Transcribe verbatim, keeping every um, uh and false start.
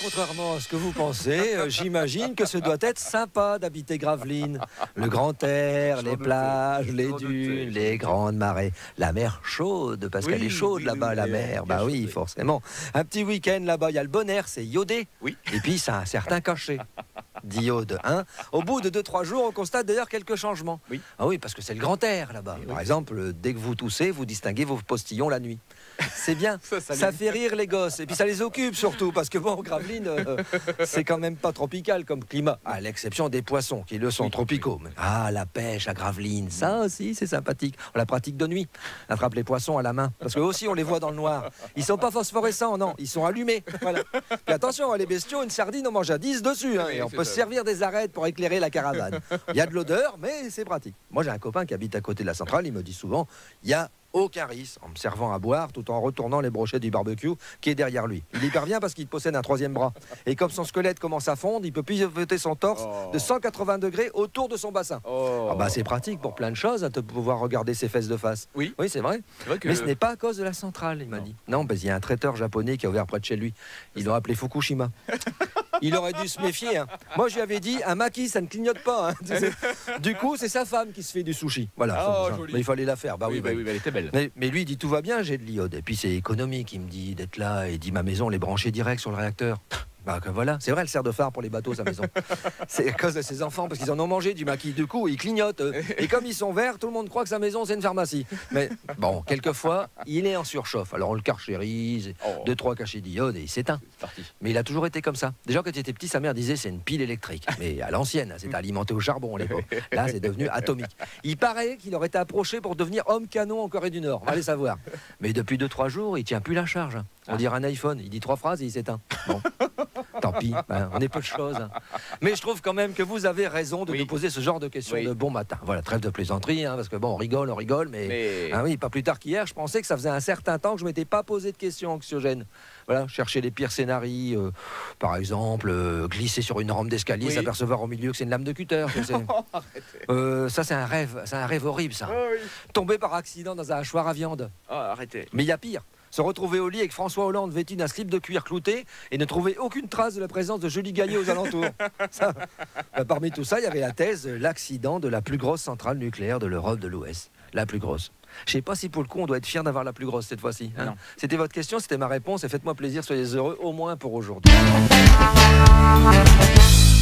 contrairement à ce que vous pensez, euh, j'imagine que ce doit être sympa d'habiter Gravelines. Le grand air, les plages, les dunes, les grandes marées. La mer chaude, parce qu'elle est chaude là-bas, la mer. Bah oui, forcément. Un petit week-end là-bas, il y a le bon air, c'est iodé. Oui. Et puis, ça a un certain cachet. D'iode, hein. Au bout de deux trois jours, on constate d'ailleurs quelques changements. Oui. Ah oui, parce que c'est le grand air là-bas. Par exemple, dès que vous toussez, vous distinguez vos postillons la nuit. C'est bien, ça, ça, ça fait rire les gosses. Et puis ça les occupe surtout, parce que bon, Gravelines, euh, c'est quand même pas tropical comme climat, à l'exception des poissons qui le sont oui, tropicaux. Oui. Ah, la pêche à Gravelines, ça aussi c'est sympathique. On la pratique de nuit, attrape les poissons à la main, parce que aussi on les voit dans le noir. Ils sont pas phosphorescents, non, ils sont allumés. Voilà. Puis attention, les bestiaux, une sardine on mange à dix dessus, hein, oui, et on peut se servir des arêtes pour éclairer la caravane. Il y a de l'odeur, mais c'est pratique. Moi j'ai un copain qui habite à côté de la centrale, il me dit souvent, il y a aucun risque en me servant à boire tout en retournant les brochets du barbecue qui est derrière lui. Il y parvient parce qu'il possède un troisième bras. Et comme son squelette commence à fondre, il peut pivoter son torse oh. de cent quatre-vingts degrés autour de son bassin. Oh. Ah bah c'est pratique pour plein de choses, de pouvoir regarder ses fesses de face. Oui, oui c'est vrai. vrai que... Mais ce n'est pas à cause de la centrale, il m'a dit. Non, parce qu'il y a un traiteur japonais qui a ouvert près de chez lui. Ils l'ont appelé Fukushima. Il aurait dû se méfier. Hein. Moi, je lui avais dit, un maquis, ça ne clignote pas. Hein. Du coup, c'est sa femme qui se fait du sushi. Voilà. Oh, mais il fallait la faire. Bah oui, oui, bah, oui, bah, elle était belle. Mais, mais lui, il dit, tout va bien, j'ai de l'iode. Et puis, c'est économique, il me dit, d'être là. Et il dit, ma maison, les brancher direct sur le réacteur. Bah que voilà, c'est vrai, elle sert de phare pour les bateaux, sa maison. C'est à cause de ses enfants, parce qu'ils en ont mangé du maquis. Du coup, ils clignotent. Et comme ils sont verts, tout le monde croit que sa maison, c'est une pharmacie. Mais bon, quelquefois, il est en surchauffe. Alors on le carchérise, oh. deux, trois cachets d'iode et il s'éteint. Mais il a toujours été comme ça. Déjà, quand il était petit, sa mère disait c'est une pile électrique. Mais à l'ancienne, c'était alimenté au charbon à l'époque. Là, c'est devenu atomique. Il paraît qu'il aurait été approché pour devenir homme canon en Corée du Nord. On va les savoir. Mais depuis deux, trois jours, il tient plus la charge. On dirait un iPhone. Il dit trois phrases et il s'éteint. Bon. Tant pis, hein, on est peu de choses. Mais je trouve quand même que vous avez raison de oui. nous poser ce genre de questions oui. de bon matin. Voilà, trêve de plaisanterie, hein, parce que bon, on rigole, on rigole, mais, mais... Hein, oui, pas plus tard qu'hier, je pensais que ça faisait un certain temps que je m'étais pas posé de questions anxiogènes. Voilà, chercher les pires scénarios, euh, par exemple, euh, glisser sur une rampe d'escalier, oui. s'apercevoir au milieu que c'est une lame de cutter. euh, ça, c'est un rêve, c'est un rêve horrible, ça. Oh, oui. Tomber par accident dans un hachoir à viande. Oh, arrêtez. Mais il y a pire. Se retrouver au lit avec François Hollande vêtu d'un slip de cuir clouté et ne trouver aucune trace de la présence de Julie Gaillet aux alentours. Ça, bah, parmi tout ça, il y avait la thèse de l'accident de la plus grosse centrale nucléaire de l'Europe de l'Ouest. La plus grosse. Je ne sais pas si pour le coup, on doit être fier d'avoir la plus grosse cette fois-ci. Hein. C'était votre question, c'était ma réponse et faites-moi plaisir, soyez heureux au moins pour aujourd'hui.